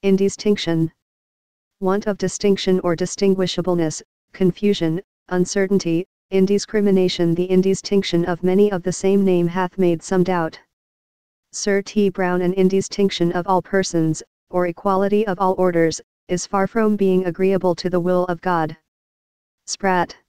Indistinction. Want of distinction or distinguishableness, confusion, uncertainty, indiscrimination. The indistinction of many of the same name hath made some doubt. Sir T. Brown. An indistinction of all persons, or equality of all orders, is far from being agreeable to the will of God. Spratt.